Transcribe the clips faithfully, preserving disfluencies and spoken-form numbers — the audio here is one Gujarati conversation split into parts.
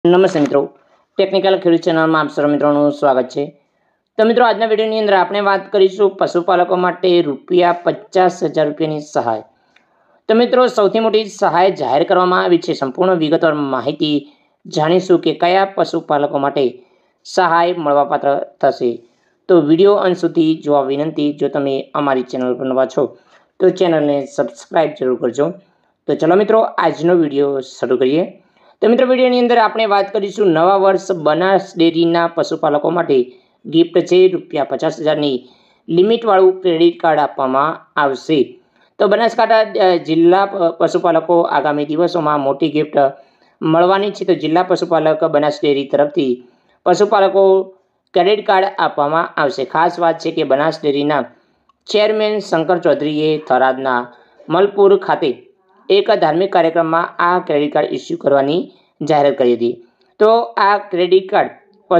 નમસ્તે મિત્રો, ટેકનિકલ ખેડૂત ચેનલમાં આપ સર્વ મિત્રોનું સ્વાગત છે। તો મિત્રો, આજના વિડીયોની અંદર આપણે વાત કરીશું પશુપાલકો માટે રૂપિયા પચાસ હજાર રૂપિયાની સહાય। તો મિત્રો, સૌથી મોટી સહાય જાહેર કરવામાં આવી છે। સંપૂર્ણ વિગતવાર માહિતી જાણીશું કે કયા પશુપાલકો માટે સહાય મળવાપાત્ર થશે। તો વિડીયો અંત સુધી જોવા વિનંતી। જો તમે અમારી ચેનલ પર નવા છો તો ચેનલને સબસ્ક્રાઈબ જરૂર કરજો। તો ચલો મિત્રો, આજનો વિડીયો શરૂ કરીએ। તો મિત્રો, વિડીયોની અંદર આપણે વાત કરીશું નવા વર્ષ બનાસ ડેરીના પશુપાલકો માટે ગિફ્ટ છે રૂપિયા પચાસ હજારની લિમિટવાળું ક્રેડિટ કાર્ડ આપવામાં આવશે। તો બનાસકાંઠા જિલ્લા પશુપાલકો આગામી દિવસોમાં મોટી ગિફ્ટ મળવાની છે। તો જિલ્લા પશુપાલક બનાસ ડેરી તરફથી પશુપાલકો ક્રેડિટ કાર્ડ આપવામાં આવશે। ખાસ વાત છે કે બનાસ ડેરીના ચેરમેન શંકર ચૌધરીએ થરાદના મલપુર ખાતે એક ધાર્મિક કાર્યક્રમમાં આ ક્રેડિટ કાર્ડ ઇસ્યુ કરવાની જાહેરાત કરી હતી। તો આ ક્રેડિટ કાર્ડ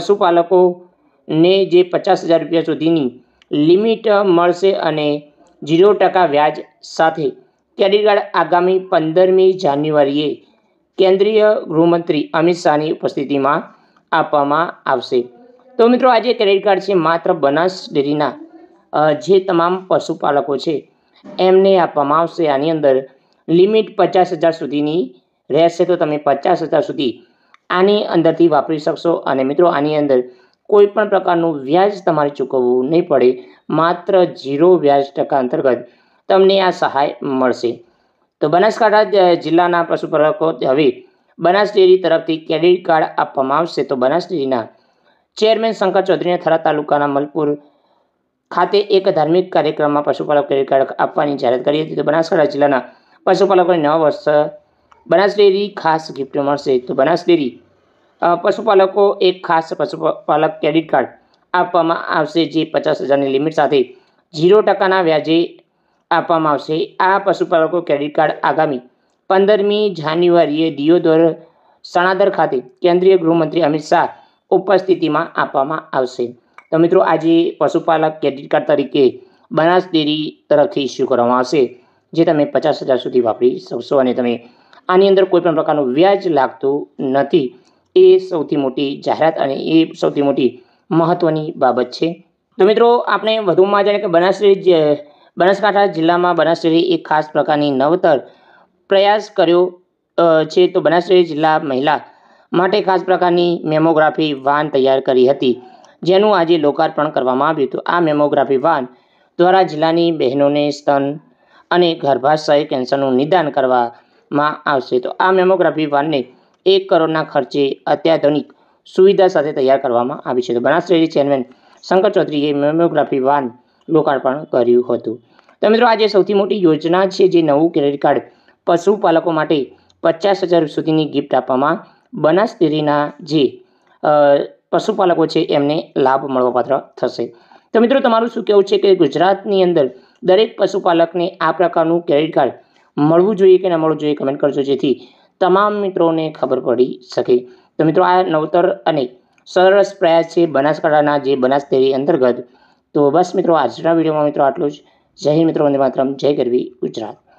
પશુપાલકોને જે પચાસ હજાર રૂપિયા સુધીની લિમિટ મળશે અને ઝીરો ટકા વ્યાજ સાથે ક્રેડિટ કાર્ડ આગામી પંદરમી જાન્યુઆરીએ કેન્દ્રીય ગૃહમંત્રી અમિત શાહની ઉપસ્થિતિમાં આપવામાં આવશે। તો મિત્રો, આ જે ક્રેડિટ કાર્ડ છે માત્ર બનાસ ડેરીના જે તમામ પશુપાલકો છે એમને આપવામાં આવશે। આની અંદર લિમિટ પચાસ હજાર સુધીની રહેશે। તો તમે પચાસ હજાર સુધી આની અંદરથી વાપરી શકશો અને મિત્રો, આની અંદર કોઈ પણ પ્રકારનું વ્યાજ તમારે ચૂકવવું નહીં પડે। માત્ર ઝીરો વ્યાજ ટકા અંતર્ગત તમને આ સહાય મળશે। તો બનાસકાંઠા જિલ્લાના પશુપાલકો હવે બનાસ ડેરી તરફથી ક્રેડિટ કાર્ડ આપવામાં આવશે। તો બનાસ ડેરીના ચેરમેન શંકર ચૌધરીને થરાદ તાલુકાના મલપુર ખાતે એક ધાર્મિક કાર્યક્રમમાં પશુપાલક ક્રેડિટ કાર્ડ આપવાની જાહેરાત કરી હતી। તો બનાસકાંઠા જિલ્લાના પશુપાલકોને નવા વર્ષ બનાસ ડેરી ખાસ ગિફ્ટ મળશે। તો બનાસ ડેરી પશુપાલકો એક ખાસ પશુપાલક ક્રેડિટ કાર્ડ આપવામાં આવશે જે પચાસ હજારની લિમિટ સાથે ઝીરો ટકાના વ્યાજે આપવામાં આવશે। આ પશુપાલકો ક્રેડિટ કાર્ડ આગામી પંદરમી જાન્યુઆરીએ દિયોદર સણાદર ખાતે કેન્દ્રીય ગૃહમંત્રી અમિત શાહ ઉપસ્થિતિમાં આપવામાં આવશે। તો મિત્રો, આજે પશુપાલક ક્રેડિટ કાર્ડ તરીકે બનાસ ડેરી તરફથી ઇસ્યુ કરવામાં આવશે જે તમે પચાસ હજાર સુધી વાપરી શકશો અને તમે આની અંદર કોઈ પણ પ્રકારનું વ્યાજ લાગતું નથી। એ સૌથી મોટી જાહેરાત અને એ સૌથી મોટી મહત્ત્વની બાબત છે। તો મિત્રો, આપણે વધુમાં જાણીએ કે બનાસ ડેરી બનાસકાંઠા જિલ્લામાં બનાસ ડેરી એક ખાસ પ્રકારની નવતર પ્રયાસ કર્યો છે। તો બનાસ ડેરી જિલ્લા મહિલા માટે ખાસ પ્રકારની મેમોગ્રાફી વાન તૈયાર કરી હતી જેનું આજે લોકાર્પણ કરવામાં આવ્યું હતું। આ મેમોગ્રાફી વાન દ્વારા જિલ્લાની બહેનોને સ્તન અને ગર્ભાશય કેન્સરનું નિદાન કરવામાં આવશે। તો આ મેમોગ્રાફી વાનને એક કરોડના ખર્ચે અત્યાધુનિક સુવિધા સાથે તૈયાર કરવામાં આવી છે। તો બનાસ ડેરી ચેરમેન શંકર ચૌધરીએ મેમોગ્રાફી વાન લોકાર્પણ કર્યું હતું। તો મિત્રો, આજે સૌથી મોટી યોજના છે જે નવું ક્રેડિટ કાર્ડ પશુપાલકો માટે પચાસ હજાર સુધીની ગિફ્ટ આપવામાં બનાસ ડેરીના જે પશુપાલકો છે એમને લાભ મળવાપાત્ર થશે। તો મિત્રો, તમારું શું કહેવું છે કે ગુજરાતની અંદર દરેક પશુપાલકને આ પ્રકારનું ક્રેડિટ કાર્ડ મળવું જોઈએ કે ન મળવું જોઈએ? કમેન્ટ કરજો જેથી તમામ મિત્રોને ખબર પડી શકે। તો મિત્રો, આ નવતર અને સરસ પ્રયાસ છે બનાસકાંઠાના જે બનાસ ડેરી અંતર્ગત। તો બસ મિત્રો, આજના વિડીયોમાં મિત્રો આટલું જ। જય હિન્દ મિત્રો, વંદે માતરમ, જય ગરવી ગુજરાત।